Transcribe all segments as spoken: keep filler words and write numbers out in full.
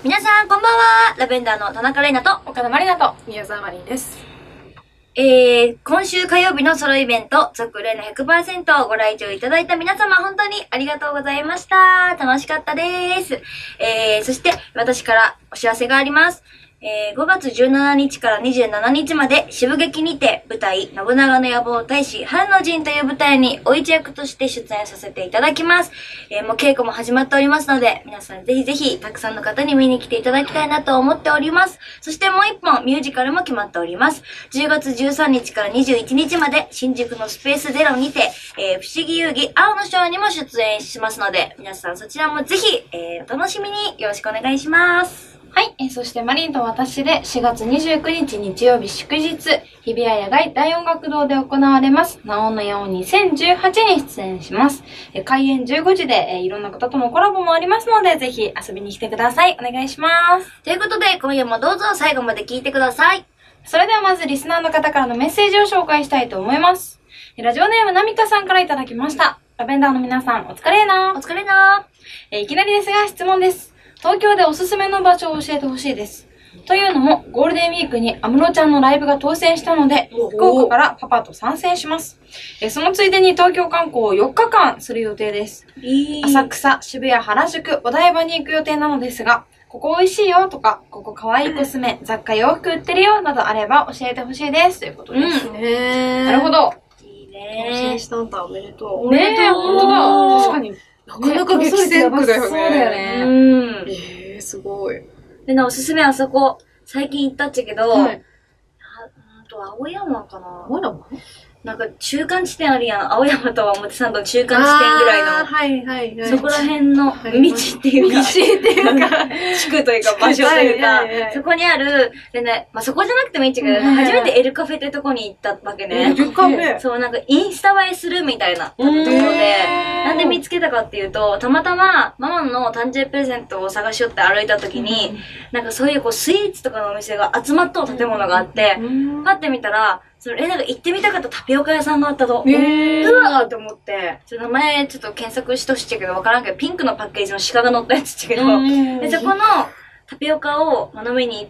皆さんこんばんは。ラベンダーの田中玲奈と岡田まりなと宮沢まりんです。 えー、今週火曜日のソロイベント、続レナ ひゃくパーセント をご来場いただいた皆様、本当にありがとうございました。楽しかったです。えー、そして私からお知らせがあります。えー、ごがつじゅうしちにちからにじゅうしちにちまで渋劇にて舞台信長の野望大使春の陣という舞台にお一役として出演させていただきます。えー、もう稽古も始まっておりますので、皆さんぜひぜひたくさんの方に見に来ていただきたいなと思っております。そしてもう一本ミュージカルも決まっております。じゅうがつじゅうさんにちからにじゅういちにちまで新宿のスペースゼロにて、えー、不思議遊戯青のショーにも出演しますので、皆さんそちらもぜひ、えー、お楽しみによろしくお願いします。 はい。えそして、マリンと私でしがつにじゅうくにち日曜日祝日、日比谷野外大音楽堂で行われます、なおのやおにせんじゅうはちに出演します。え開演じゅうごじで、えいろんな方とのコラボもありますので、ぜひ遊びに来てください。お願いします。 ということで、今夜もどうぞ最後まで聞いてください。 それではまずリスナーの方からのメッセージを紹介したいと思います。ラジオネームなみかさんからいただきました。ラベンダーの皆さん、お疲れなお疲れなえいきなりですが質問です。東京でおすすめの場所を教えてほしいです。というのも、ゴールデンウィークに安室ちゃんのライブが当選したので、福岡からパパと参戦します。えそのついでに東京観光をよっかかんする予定です。浅草、渋谷、原宿、お台場に行く予定なのですが、ここ美味しいよとか、ここ可愛いコスメ、雑貨洋服売ってるよなどあれば教えてほしいです。ということです。 うん、 へー。なるほど。 いいね。当選したんだ、おめでとう。 おめでとう。 ほんとだ。確かに。 なかなか激戦区だよね。 そうだよね。 うん。 えー、すごい。 でな、おすすめあそこ、最近行ったっちゃけど、はい。あと、青山かな。 青山なんか中間地点あるやん。青山と表参道の中間地点ぐらいの。 はいはいはい。 そこら辺の道っていうか。 道っていうか。 地区というか場所というか。そこにある、でね、まあ、そこじゃなくてもいいんだけど、初めてエルカフェってとこに行ったわけね。 エルカフェそう、なんかインスタ映えするみたいなところで、なんで見つけたかっていうと、たまたまママの誕生日プレゼントを探しよって歩いた時に、なんかそういうこうスイーツとかのお店が集まっとう建物があって、パッて見たら、そのレナが行ってみたかったタピオカ屋さんがあったと。うわーと思って、ちょっと名前ちょっと検索しとしちゃけどわからんけど、ピンクのパッケージの鹿が乗ったやつっちゃけど、で、そこのタピオカを飲みに行って、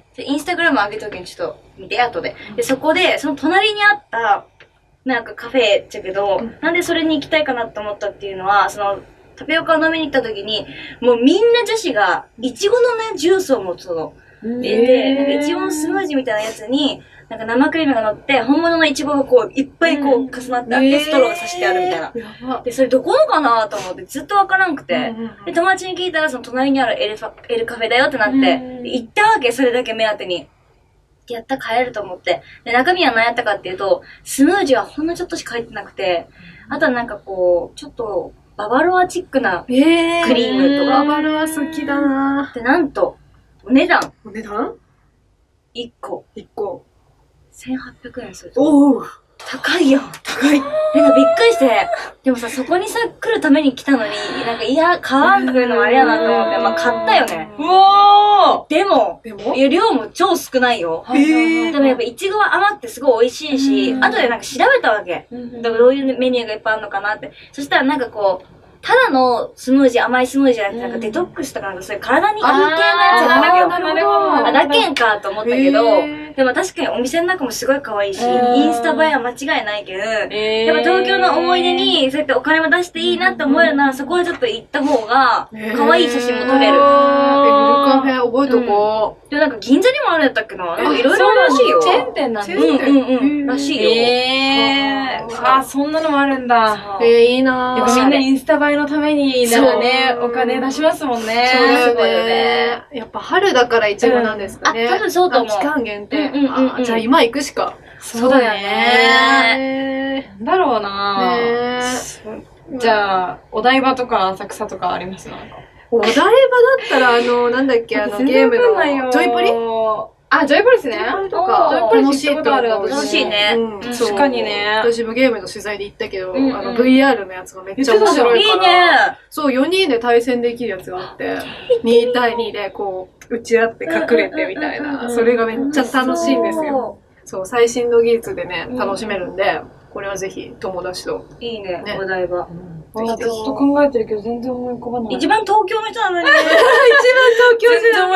インスタグラム上げときにちょっと見て、後で。で、そこで、その隣にあった、なんかカフェっちゃけど、なんでそれに行きたいかなと思ったっていうのは、その、タピオカを飲みに行った時に、もうみんな女子が、いちごのね、ジュースを持つの。で、で、なんかいちごのスムージーみたいなやつに、なんか生クリームが乗って、本物のイチゴがこう、いっぱいこう、重なってあって、ストローが刺してあるみたいな。で、それどこのかなと思って、ずっとわからんくて。で、友達に聞いたら、その隣にあるエルファ、エルカフェだよってなって、行ったわけ、それだけ目当てに。やった帰れると思って。で、中身は何やったかっていうと、スムージーはほんのちょっとしか入ってなくて、あとはなんかこう、ちょっと、ババロアチックなクリームとか。 ババロア好きだなで、なんと、お値段。 お値段 ? いっこ。 いっこ。 せんはっぴゃくえんする。 おぉ高いやん。 高い。 なんかびっくりして。でもさ、そこにさ、来るために来たのに、なんか、いや、買わんとかいうのもあれやなと思って、まあ、買ったよね。 うわーでも、 でもいや、量も超少ないよ。 へー。 でもやっぱ、いちごは甘くてすごい美味しいし、後でなんか調べたわけ。だからどういうメニューがいっぱいあるのかなって。そしたらなんかこう、ただのスムージー、甘いスムージーじゃなくて、なんかデトックスとかなんかそういう体にいい系のやつなんだけど。 なるほど。 あ、だけんかと思ったけど、でも確かにお店の中もすごい可愛いし、インスタ映えは間違いないけど、やっぱ東京の思い出にそうやってお金も出していいなって思えるなら、そこはちょっと行った方が、可愛い写真も撮れる。 エルカフェ覚えとこう。でもなんか銀座にもあるんやったっけな。なんかいろいろあるらしいよ。 チェーン店なんだ。 うんうんうん。らしいよ。 えー。あ、そんなのもあるんだ。 えー、いいなぁ。 やっぱみんなインスタ映えのために、なんかね、お金出しますもんね。 そうだよね。やっぱ春だからイチゴなんですかね。 あ、多分そうと思う。 期間限定。じゃあ今行くしか。 そうだよね。なんだろうなぁ。じゃあ、お台場とか浅草とかありますなんか。 お台場だったら、あの、なんだっけ、あの、ゲームの、ジョイプリあ、ジョイプリですね。 ジョイプリとか、 楽しいことある。 楽しいね。 確かにね。 私もゲームの取材で行ったけど、あの、ブイアール のやつがめっちゃ面白いから。 いいね。 そう、よにんで対戦できるやつがあって、に対にでこう、打ち合って隠れてみたいな、それがめっちゃ楽しいんですよ。そう、最新の技術でね、楽しめるんで、これはぜひ友達と。 いいね、お台場。 ずっと考えてるけど全然思い浮かばない。 一番東京の人なのに。 一番東京じゃん。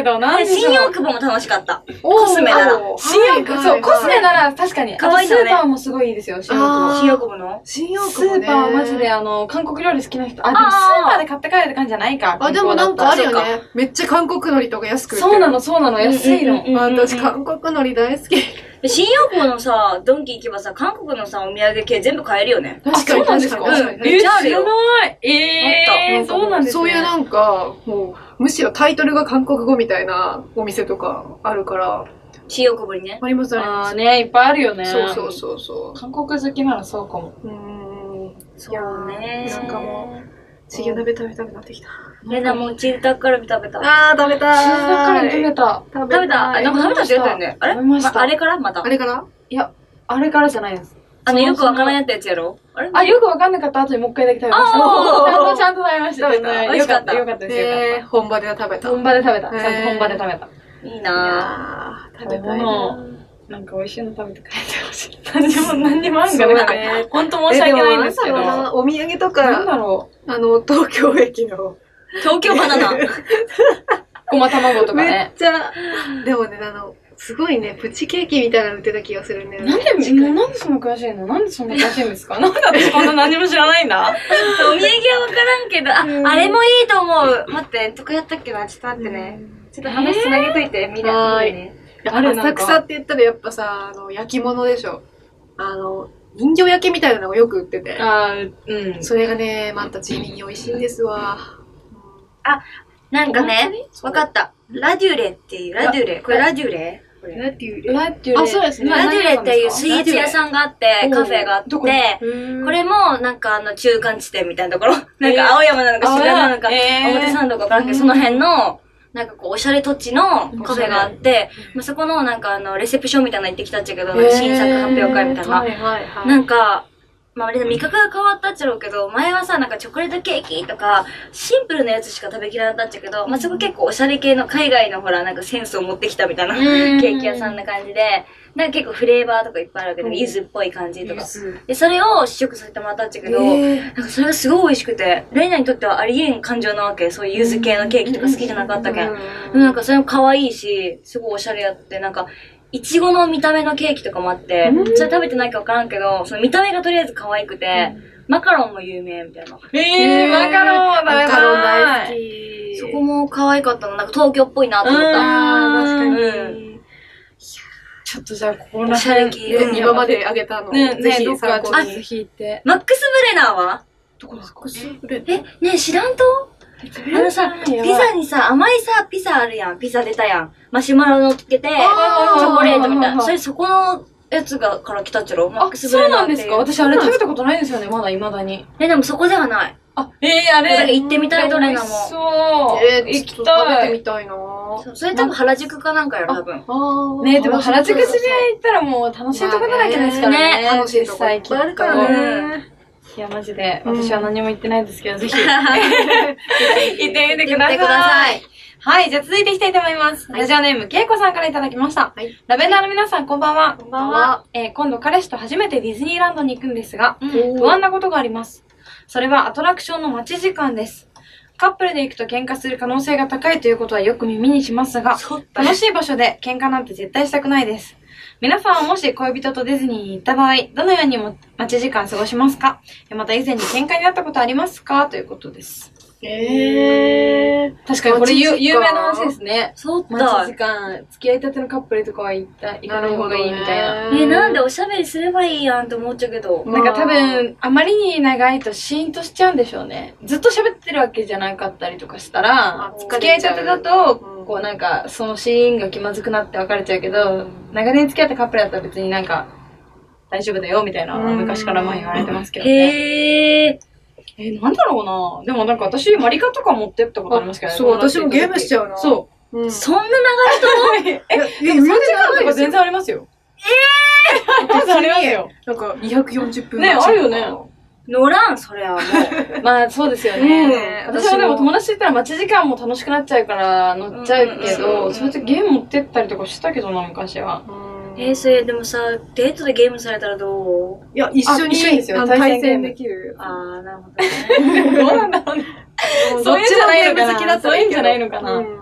けど、なんでしょう。 新大久保も楽しかった。 コスメなら。 新大久保、そう、コスメなら確かに。 可愛いのね。 スーパーもすごいいいですよ、新大久保。 新大久保の新大久保スーパーはマジで、あの、韓国料理好きな人。あ、でもスーパーで買って帰るって感じじゃないか。 あ、でもなんかあるよね。めっちゃ韓国海苔とか安く売ってる。 そうなの、そうなの、安いの。 私、韓国海苔大好き。 新大久保のさ、ドンキ行けばさ、韓国のさ、お土産系全部買えるよね。 確かに、そうなんですか。 めっちゃあるよ。 知らない。えー、そうなんですね。 そういうなんか、もう、むしろタイトルが韓国語みたいなお店とかあるから。 新大久保にね。 ありますあります。 あーね、いっぱいあるよね。 そうそうそうそう。 韓国好きならそうかも。 うーん。 そうね。 なんかもう、チゲ鍋食べたくなってきた。 レナもチーズタッカルビ食べた。 あー、食べたー。 チーズタッカルビ食べた。 食べた。あ、なんか食べたって言ったよね。あれ食べました。 あれからまた。 あれからいや、あれからじゃないです。 あの、よくわからんやったやつやろあれあ、よくわかんなかった後にもう一回だけ食べました。ちゃんと、ちゃんと食べました。 食べた。美味しかった。 よかったですよ。 えー、本場で食べた。 本場で食べた。ちゃんと本場で食べた。 いいなぁ。食べたいななんか美味しいの食べて帰ってほしい。何にも、何にもあんかね。ほんと申し訳ないんですけど。 お土産とか、 なんだろう。あの、東京駅の。 東京バナナ。 ごま卵とかね。 めっちゃ、でもね、あの、すごいね、プチケーキみたいなの売ってた気がするね。 なんで、なんでそんな詳しいのなんでそんな詳しいんですかなんで私こんな何も知らないんだお土産はわからんけど、あ、あれもいいと思う。待って、どこやったっけなちょっと待ってね。ちょっと話つなげといて、見る。 あれ、浅草って言ったらやっぱさ、あの、焼き物でしょ。あの、人形焼きみたいなのがよく売ってて。 あうん。 それがね、また地味に美味しいんですわ。 あ、なんかね、わかった。ラデュレっていう、ラデュレ。これラデュレラデュレ。 ラデュレ。 あ、そうですね。 ラデュレっていうスイーツ屋さんがあって、カフェがあって、これもなんかあの中間地点みたいなところ、なんか青山なのか渋谷なのか、表参道かわからんけど、その辺の、なんかこう、おしゃれ土地のカフェがあって、まあ、そこのなんかあの、レセプションみたいなの行ってきたっちゃけど、新作発表会みたいな。なんか、まあ、あれで味覚が変わったっちゃろうけど、前はさ、なんかチョコレートケーキとか、シンプルなやつしか食べきらなかったっちゃけど、まあ、そこ結構おしゃれ系の海外のほら、なんかセンスを持ってきたみたいなケーキ屋さんな感じで、なんか結構フレーバーとかいっぱいあるわけで、柚子っぽい感じとか。で、それを試食させてもらったっちゃけど、なんかそれがすごい美味しくて、レイナにとってはありえん感情なわけ。そういう柚子系のケーキとか好きじゃなかったけん。なんかそれも可愛いし、すごいおしゃれやって、なんか、いちごの見た目のケーキとかもあって、それ食べてないかわからんけど、その見た目がとりあえず可愛くて、マカロンも有名みたいな。 えー、マカロン食べたい。マカロン大好き。そこも可愛かったの。なんか東京っぽいなと思った。 あー、確かに。 ちょっとじゃあ、このシャレキ今まであげたの。 ね、 ぜひ、 どっかちょっと引いて。 マックスブレナーはどこですかえ、ねえ、知らんとあのさ、ピザにさ、甘いさ、ピザあるやん。ピザ出たやん。マシュマロ乗っけて、チョコレートみたいな。それそこのやつがから来たっちゃろマックスブレナーっていう。 そうなんですか私あれ食べたことないんですよね、まだ未だに。 え、でもそこではない。 あ、えー、あれ。 行ってみたいどれなも。 そう。 えー、行きたい。食べてみたいなそれ多分原宿かなんかやろ、多分。 ねでも原宿渋谷行ったらもう楽しいとこだらけですからね。 楽しいとこいっぱいあるからね。 いや、マジで、私は何も言ってないですけど、ぜひ、行ってみてください。はい、じゃあ続いていきたいと思います。ラジオネーム、けいこさんからいただきました。ラベンダーの皆さん、こんばんは。 こんばんは。 えー、今度彼氏と初めてディズニーランドに行くんですが、不安なことがあります。それはアトラクションの待ち時間です。カップルで行くと喧嘩する可能性が高いということはよく耳にしますが、楽しい場所で喧嘩なんて絶対したくないです。皆さんはもし恋人とディズニーに行った場合、どのようにも待ち時間過ごしますか？また以前に喧嘩になったことありますか？ということです。 えー。 確かにこれ有名な話ですね。 そうだ。 待ち時間、付き合いたてのカップルとかは行った、行かない方がいいみたいな。 え、なんでおしゃべりすればいいやんって思っちゃうけど。 なんか多分、あまりに長いとシーンとしちゃうんでしょうね。ずっと喋ってるわけじゃなかったりとかしたら、付き合いたてだと、こうなんか、そのシーンが気まずくなって別れちゃうけど、長年付き合ったカップルだったら別になんか、大丈夫だよみたいな、昔からまあ言われてますけどね。 へー。 えー、なんだろうなでもなんか私、マリカとか持ってったことありますけどね。 そう、私もゲームしちゃうな。 そう。 うん、そんな長いとえ、え、でもさんじかんとか全然ありますよ。えぇー全然ありますよ。 なんかにひゃくよんじゅっぷんね、あるよね。 乗らん、それはもう。 まあ、そうですよね。私はでも友達と言ったら待ち時間も楽しくなっちゃうから乗っちゃうけど、それでゲーム持ってったりとかしたけどな、昔は。 えー、それでもさ、デートでゲームされたらどう？ いや、一緒に対戦できる。 あー、なるほどね。 どうなんだろうね。そういうんじゃないのかな。そういうんじゃないのかな。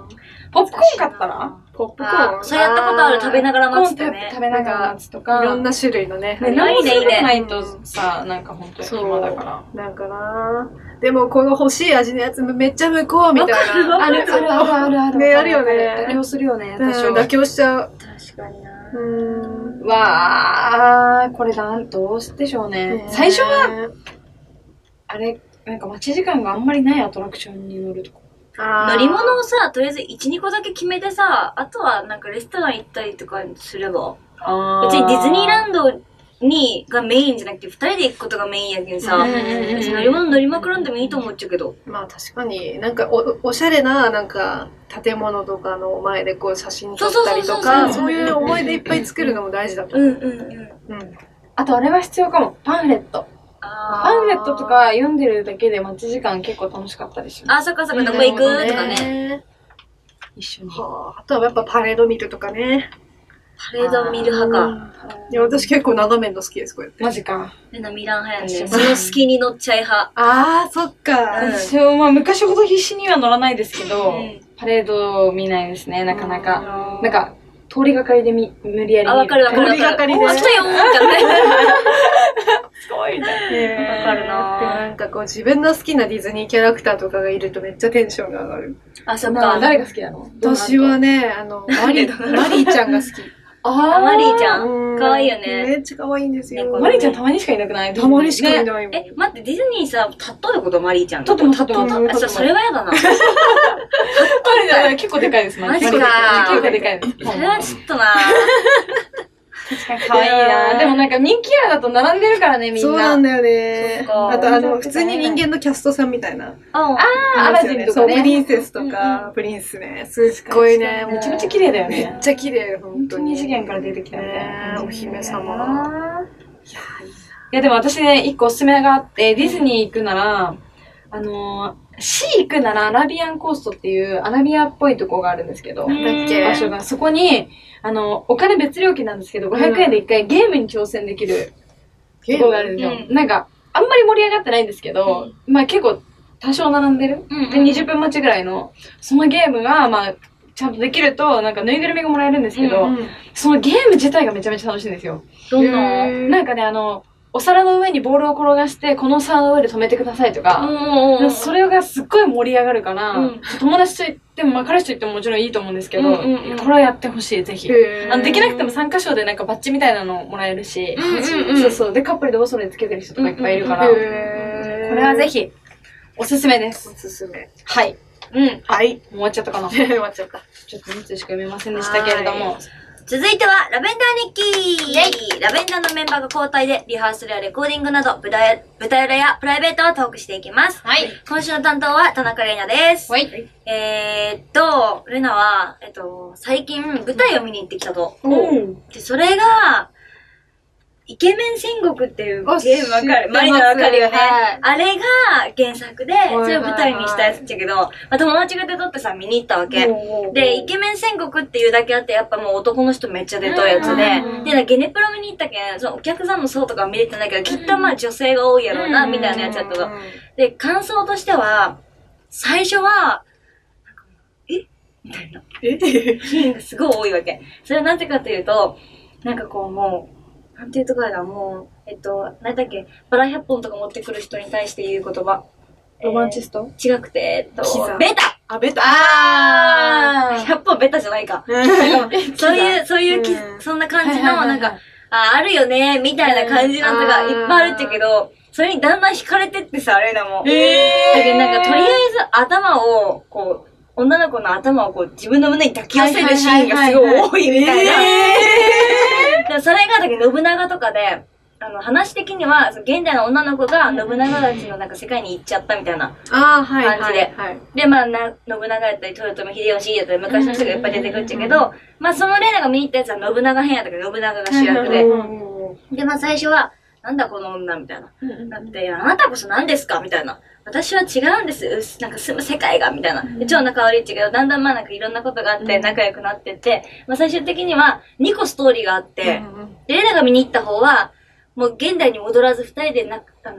ポップコーン買ったらポップコあーン。 そうやったことある、食べながらポップコーン待つってね。 食べながら待つとか。 いろんな種類のね。 ね、 いいね何もすることないいいとさ、なんか本当に暇だから。 なんかなでもこの欲しい味のやつめっちゃ向こうみたいな。 あるあるあるあるある。 ねあるよね妥協するよね、 うん多少。 妥協しちゃう。 確かにな。 うん。 わー、これなん、どうでしょうね。最初は、あれ、なんか待ち時間があんまりないアトラクションに乗るとか。 乗り物をさ、とりあえずいち、にこだけ決めてさ、あとはなんかレストラン行ったりとかすれば。 あ別にディズニーランドに、がメインじゃなくて、二人で行くことがメインやけんさ、 うんうんうんうん別に乗り物乗りまくらんでもいいと思っちゃうけど。 まあ確かに、なんかおおしゃれな、なんか建物とかの前でこう写真撮ったりとそうそうそうか、 そうそういう思い出いっぱい作るのも大事だと思う。 うんうんうん。 うん。 あとあれは必要かも。パンフレット。 あパンフレットとか読んでるだけで待ち時間結構楽しかったりします。 あ、そっかそっか、どこ行くとかね。 ね。 一緒に。 はあ、あとはやっぱパレード見るとかね。 パレード見る派か。 いや、私結構眺めるの好きです、こうやって。 マジか。 みんな見らん派やねん。 私もその好きに乗っちゃい派。 あー、そっか。 うん私はまあ昔ほど必死には乗らないですけど、 うんパレード見ないですね、なかなか。 うんなんか、通りがかりでみ無理やり見る。 あ、わかるわかるわ通りがかる。 かりでおー、来たよーみたいな。 すごいみたいな。 ねわかるなでもなんかこう自分の好きなディズニーキャラクターとかがいるとめっちゃテンションが上がる。 あ、そっなあか。 誰が好きなの？ 私はね、あの、マリー、マリーちゃんが好き。 ああマリーちゃうんかわいいよね。 めっちゃ可愛いんですよ。 猫マリーちゃんたまにしかいなくない？ たまにしかいね。 ないもん。 え、待って、ディズニーさ、立っとることマリーちゃん。 とってもとっても。 うんあ、そそれはやだな。 マリーちゃん結構でかいです、 マジか結構でかいです。 それはちょっとな。 確かに可愛いな。でもなんか人気キャラだと並んでるからね、みんな。 そうなんだよねそっ。かあとあの、普通に人間のキャストさんみたいな。 ああー、アラジンとそう、 かね。 プリンセスとうんうか、プリンスね。すっごいね。 めちゃめちゃ綺麗だよめねっ。ちゃ綺麗、本当に。 本当に二次元から出てきたみたいなね感じ。 お姫様。 いやいやでも私ね、一個おすすめがあって、ディズニー行くなら、あのー、C 行くならアラビアンコーストっていうアラビアっぽいとこがあるんですけど、 うんだっけ場所が、そこに、あの、お金別料金なんですけど、ごひゃくえんで一回ゲームに挑戦できるところがあるんですよ。 うんなんか、あんまり盛り上がってないんですけど、まあ結構多少並んでる。 うんうんで、にじゅっぷん待ちぐらいの、そのゲームが、まあ、ちゃんとできると、なんかぬいぐるみがもらえるんですけど、 うんそのゲーム自体がめちゃめちゃ楽しいんですよ。 どんなへーなんかね、あの、お皿の上にボールを転がして、この皿の上で止めてくださいとか、 うんそれがすっごい盛り上がるから、 うん友達と行っても、まあ彼氏と行ってももちろんいいと思うんですけど、 うんうんうんこれはやってほしい、ぜひ。 へーあのできなくても参加賞でなんかバッジみたいなのもらえるし、 うんうんうんそうそう。で、カップルでおそろにつけてる人とかいっぱいいるから、 へこーれはぜひ、おすすめでおす。 すすめ。 はい。 うん。 はい。 もう終わっちゃったかな。ち終わっちゃった。 ょっとみっつしか読めませんでしたけれどもは。 続いては、ラベンダー日記ラベンダーのメンバーが交代で、リハーサルやレコーディングなど、舞台舞台裏やプライベートをトークしていきます。 はい。 今週の担当は田中玲奈です。 はい。 えーっと、玲奈は、えっと、最近舞台を見に行ってきたと。 うん。 で、それが、イケメン戦国っていうゲあームわかる知ってますマリナわかるよね。 はいあれが原作で、 はいそれを舞台にしたやつだけど、まあ、友達が出とってさ、見に行ったわけ。で、イケメン戦国っていうだけあって、やっぱもう男の人めっちゃ出とるやつでうん、 で、ゲネプロ見に行ったけん、そのお客さんの層とかは見れてないけど、きっとまあ女性が多いやろうな、みたいなやつやったの。で、感想としては、最初は、なんかえみたいな。 えシーンがすごい多いわけ。それはなんてかというと、なんかこうもう、なんていうところだ、もう、えっと、なんだっけ、バラひゃっぽんとか持ってくる人に対して言う言葉。 ロマンチスト、 えー違くて、えっとキザ、 ベタあ、ベタあーひゃっぽんベタじゃないか。 ーそういう、そういうき、 うんそんな感じの、 はいはいはいはいなんか、あ、あるよね、みたいな感じのとかいっぱいあるっちゃけど、それにだんだん惹かれてってさ、あれだもん。だけどなんか、とりあえず頭を、こう、女の子の頭をこう、自分の胸に抱き寄せるシーンがすごい多いみたいな。だからそれが、だけど信長とかで、あの、話的には、その現代の女の子が信長たちのなんか世界に行っちゃったみたいな。 あー、はい、はい。 感じではい。 で、まあ、な、信長やったり、豊臣秀吉やったり、昔の人がいっぱい出てくるっちゃけど、まあ、そのレイナが見に行ったやつは信長編やったけど、信長が主役で。 うんで、まあ、最初は、なんだこの女みたいな。だって、あなたこそ何ですかみたいな。私は違うんです。うすなんか住む世界が、みたいな。で超仲悪いっちゃけど、だんだんまあなんかいろんなことがあって仲良くなってって、まあ最終的にはにこストーリーがあって、で、レナが見に行った方は、もう現代に戻らず二人でな、あの、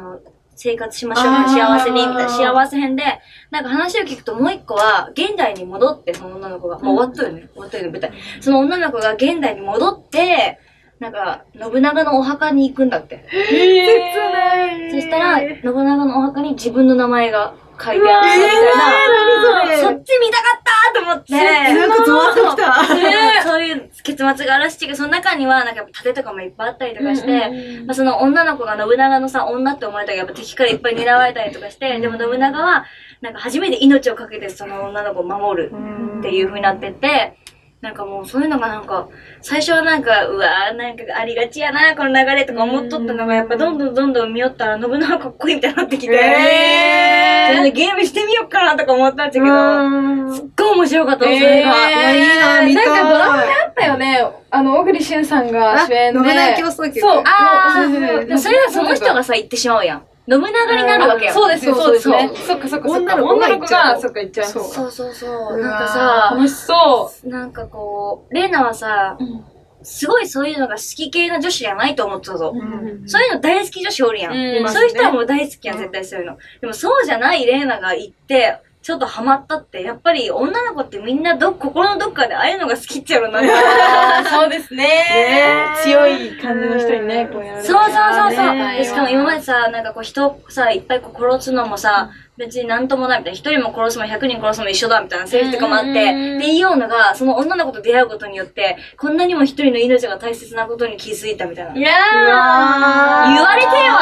生活しましょう、幸せに、みたいな幸せ編で、なんか話を聞くともう一個は、現代に戻って、その女の子が、もう終わったよね、終わったよね、舞台。その女の子が現代に戻って、なんか、信長のお墓に行くんだって。 切ない。 そしたら、信長のお墓に自分の名前が書いてあるみたいな。そっち見たかったと思って。 なんかゾワッときた。 そういう結末があるらしいけど、その中には、なんかやっぱ盾とかもいっぱいあったりとかして、まあ、その女の子が信長のさ、女って思われたらやっぱ敵からいっぱい狙われたりとかして、でも信長は、なんか初めて命をかけてその女の子を守るっていう風になってて、なんかもうそういうのがなんか、最初はなんか、うわーなんかありがちやな、この流れとか思っとったのが、やっぱどんどんどんどん見よったら、信長かっこいいみたいになってきて、えー、ゲームしてみようかなとか思ったんだけど、すっごい面白かったの、それが。 いや、いいな、見たい。なんかドラマであったよね。あの、小栗旬さんが主演で。 信長競争曲。 そう。あー、それはその人がさ、言ってしまうやん。信長になるわけよ。 そうですよ、そうですね。そっかそっかそっか。女の子が、そっか言っちゃう。 そうそうそう。なんかさ、 楽しそう。 なんかこう、レイナはさ、すごいそういうのが好き系な女子じゃないと思ってたぞ。そういうの大好き女子おるやん。そういう人はもう大好きやん、絶対そういうの。でもそうじゃないレイナが言って、ちょっとハマったって、やっぱり女の子ってみんなど、心のどっかでああいうのが好きっちゃうのなんだ。 そうですね。強い感じの人にね、こうやる。 そうそうそうそう。で、しかも今までさ、なんかこう人さ、いっぱいこう殺すのもさ、別になんともないみたいな、一人も殺すも百人殺すも一緒だみたいなセリフとかもあって、で、言いようのが、その女の子と出会うことによって、こんなにも一人の命が大切なことに気づいたみたいな。 いやー言われてよ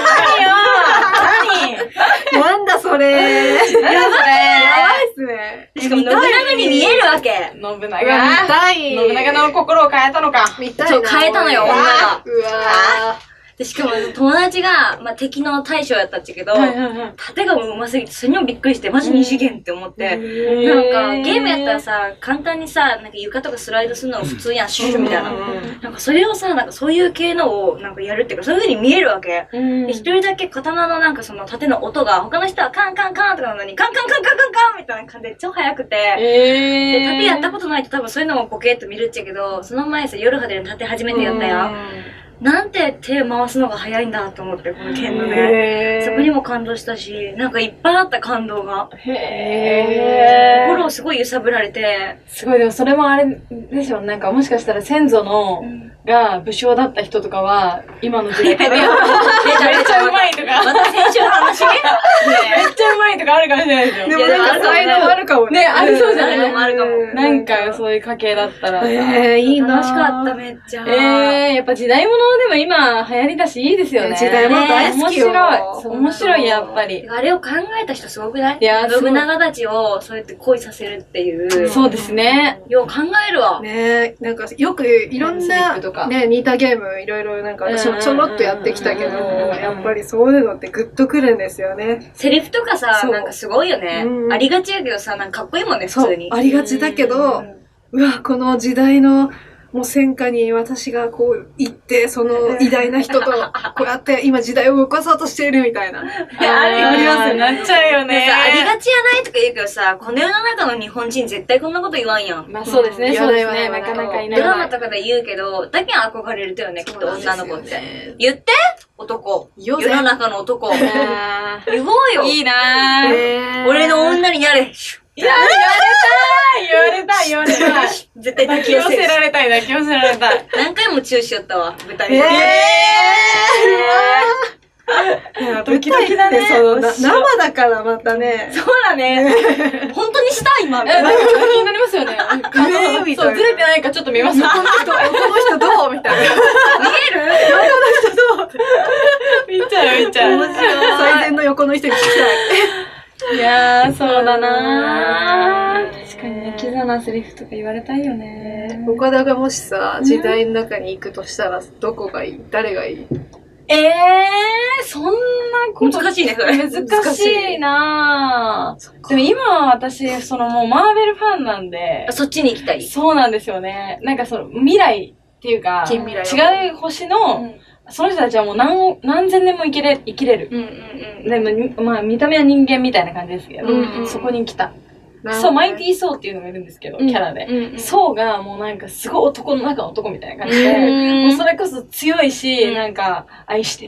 何よ何なんだそれやばいっすね。 しかも信長に見えるわけ。 信長。見たい。 信長の心を変えたのか。 見たい。 そう、変えたのよ、女が。 うわー。 で、しかも友達が、まあ、敵の大将やったっちゃけど、盾がもう上手すぎて、それにもびっくりして、マジ二次元って思って、なんか、ゲームやったらさ、簡単にさ、なんか床とかスライドするのが普通やん、シュッシュみたいな。なんかそれをさ、なんかそういう系のをなんかやるっていうか、そういう風に見えるわけ。で、一人だけ刀のなんかその盾の音が、他の人はカンカンカンとかなのに、カンカンカンカンカンカンみたいな感じで超速くて、で、盾やったことないと多分そういうのもボケっと見るっちゃけど、その前さ、夜派手の盾初めてやったやん。なんて手回すのが早いんだと思って、この剣のね。そこにも感動したし、なんかいっぱいあった感動が。へー。心をすごい揺さぶられて。 すごい、でもそれもあれでしょ、なんかもしかしたら先祖の、が武将だった人とかは、今の時代でめっちゃうまいとか。 また先週の話ね。 めっちゃうまいとかあるかもしれないですよ。 でもなんか才能あるかもね。 ね、ありそうじゃない？ あるかも。 なんかそういう家系だったら。 えー、いいな。 楽しかった、めっちゃ。 えー、やっぱ時代物でも今流行りだしいいですよね。 時代物大好きよ。 面白い。面白い、やっぱり。 あれを考えた人すごくない？ いや、 信長たちをそうやって恋させるっていう。 そうですね。 よう考えるわ。 ねなんかよくいろんな、ね、似たゲームいろいろなんか私もちょろっとやってきたけど、やっぱりそういうのってグッとくるんですよね。 セリフとかさ、なんかすごいよね。ありがちやけどさ、なんかかっこいいもんね、普通に。 ありがちだけど、うわ、この時代のもう戦火に私がこう行って、その偉大な人とこうやって今時代を動かそうとしているみたいな。 ありますよね。なっちゃうよね。 ありがちやないとか言うけどさ、この世の中の日本人絶対こんなこと言わんやん。 まあそうですね、そうですね。なかなかいない。 ドラマとかで言うけど、だけん憧れるとよね、きっと女の子って。言って男。世の中の男。言おうよ。 いいなぁ。 俺の女になれ。 いや、言われたい言われたい言われたい絶対抱き寄せられたい抱き寄せられたい何回もチューしよったわ、舞台で。えードキドキだね。その生だからまたね。 そうだね。本当にした今みたいな。なんかちょっと気になりますよね。そう、ずれてないかちょっと見えます。この人、この人どうみたいな。見える横の人どう見ちゃう見ちゃう。 面白い。最善の横の人に聞きたい。 いやー、そうだなー。確かにね、キザなセリフとか言われたいよね。 岡田がもしさ、時代の中に行くとしたら、どこがいい？誰がいい？ ええー、そんなこと難しいね、それ。 難しいなぁ。でも今私、そのもうマーベルファンなんで。 そっちに行きたい？ そうなんですよね。なんかその未来っていうか、違う星の、うんその人たちはもう何、何千年も生きれ、生きれる。うんうんうん、でも、まあ、見た目は人間みたいな感じですけど、うんうん、そこに来た。そう、マイティー・ソーっていうのがいるんですけど、キャラで。うんうん、ソーがもうなんかすごい男の中の男みたいな感じで、もうそれこそ強いし、うん、なんか愛してるみたいな。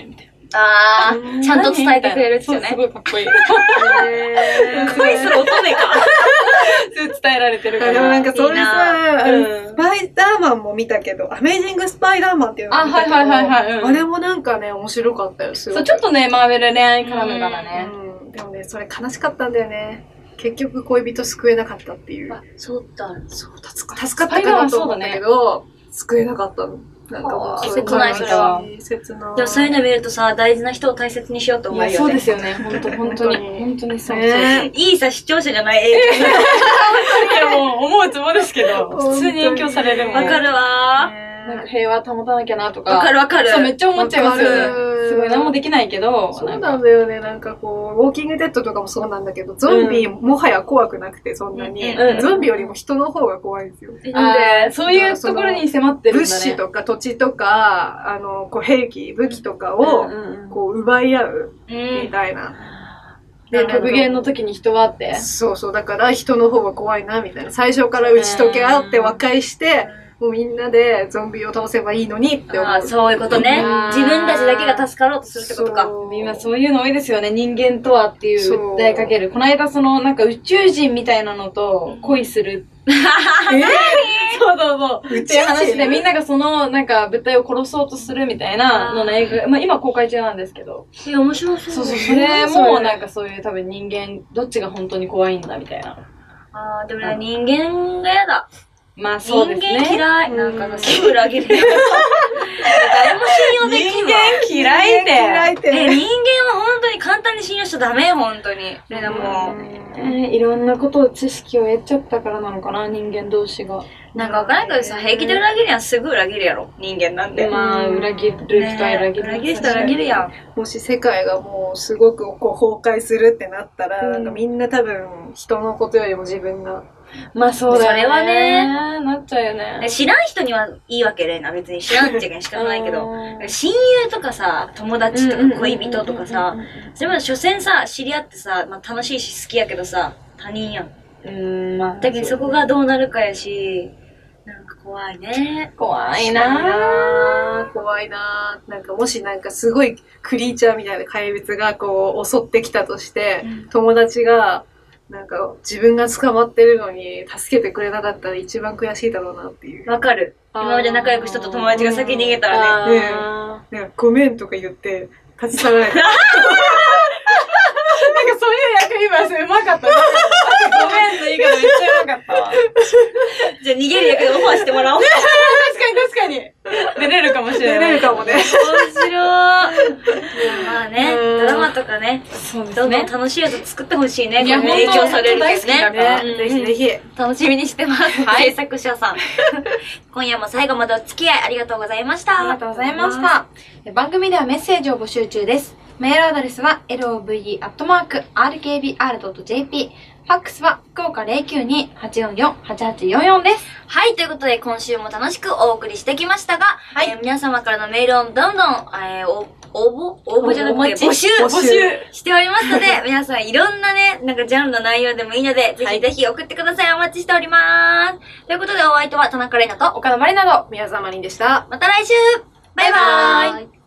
あー、ちゃんと伝えてくれるっすよね。 そう、すごいかっこいい。 恋する乙女か。 伝えられてるから。 でもなんかそれさ、あうんのスパイダーマンも見たけど、アメージングスパイダーマンっていうのを見たけど、 あはいはいはいはいうんあれもなんかね、面白かったよ、すごそう、 く。 ちょっとね、マーベル恋愛絡むからね。 うん。でもね、それ悲しかったんだよね。結局恋人救えなかったっていう。 そうだ。 そう、助か助かったかなと思ったけど、救えなかったの。なんかもう、そういう切ないそれは切ない。 でもそういうの見るとさ、大事な人を大切にしようと思うよね。 いや、そうですよね。本当本当に。本当にそう。 ねいいさ、視聴者じゃない影響。 いや、もう思うつもですけど、普通に影響されるもん。 わかるわー。 なんか平和保たなきゃなとか。 わかるわかる。 そう、めっちゃ思っちゃいますよね。 わかるすごい何もできないけど。 そうなんだよね。なんかこう、ウォーキングデッドとかもそうなんだけど、ゾンビもはや怖くなくて、そんなに。 うんゾンビよりも人の方が怖いんですよ。 なんであーそういうところに迫ってるん物だね。 資とか土地とか、あの、こう兵器、武器とかを、 うんうんうんこう、奪い合う、 うんみたいな。 で、極限の時に人はあって。 そうそう、だから人の方が怖いな、みたいな。最初から打ち解け合って和解して、もうみんなでゾンビを倒せばいいのにって思う。 あーそういうことねあー。 自分たちだけが助かろうとするってことか。 そう今そういうの多いですよね。人間とはっていうそう訴えかける。この間そのなんか宇宙人みたいなのと恋する。 えそうそうそう。 宇宙人っていう話でみんながそのなんか物体を殺そうとするみたいなのの映画、まあ今公開中なんですけど。 え、面白そう。 そうそう、それもなんかそういう多分人間、どっちが本当に怖いんだみたいな。 あー、でもね、人間が嫌だ。 まあそうですね。 人間嫌い。 うんなんかさ、すぐ裏切るよ。誰も信用できんわ。 嫌いで。 嫌いって。 え、人間は本当に簡単に信用しちゃダメよ、本当に。レナもう。 えーいろんなことを知識を得ちゃったからなのかな、人間同士が。 なんかわからんけどさ、平気で裏切るやん。すぐ裏切るやろ、人間なんて。 まあ、裏切る人は裏切る。 裏切る人は裏切るやん。 もし世界がもうすごくこう崩壊するってなったら、 うんなんかみんな多分人のことよりも自分が。 まあそうだよね。 それはねなっちゃうよね。 知らん人にはいいわけレナ。別に知らんっちゃけん仕方ないけど。 うん親友とかさ、友達とか恋人とかさ、それまで所詮さ、知り合ってさ、まあ楽しいし好きやけどさ、他人やん。 うん、まあ。 だけどそこがどうなるかやし、なんか怖いね。 怖い怖いななぁ。怖いなぁ。なんかもしなんかすごいクリーチャーみたいな怪物がこう襲ってきたとして、 うん友達がなんか自分が捕まってるのに助けてくれなかったら一番悔しいだろうなっていう。 わかる。 あー今まで仲良くしたと友達が先に逃げたらね。 ねあなんかごめんとか言って立ち去られた。 ーなんかそういう役今うまかった。ごめんの言い方めっちゃうまかったわ。 じゃあ逃げるやけどオファーしてもらおう。 確かに確かに。出れるかもしれない。 出れるかもね。 面白い。まあね、 うんドラマとかね、 そうですどんどんね。 楽しいやつ作ってほしいね。 いやこれ影響されるけど本当大好きだからね。 ね、ぜひぜひ。 楽しみにしてます。 はい制作者さん。今夜も最後までお付き合いありがとうございました。 ありがとうございました。番組ではメッセージを募集中です。メールアドレスは ローブイ アットマーク アールケービーアール ドット ジェーピー。ファックスは福岡 ゼロきゅうに はちよんよん はちはちよんよん です。 はい、ということで今週も楽しくお送りしてきましたが、 はいえー皆様からのメールをどんどん、えー、お応募応募じゃなくてお待ち募集募集しておりますので、皆さんいろんなね、なんかジャンルの内容でもいいので、ぜひぜひ送ってください。お待ちしております。ということでお相手は田中玲奈と、 岡田まりなど。 宮沢まりんでした。 また来週バイバーイ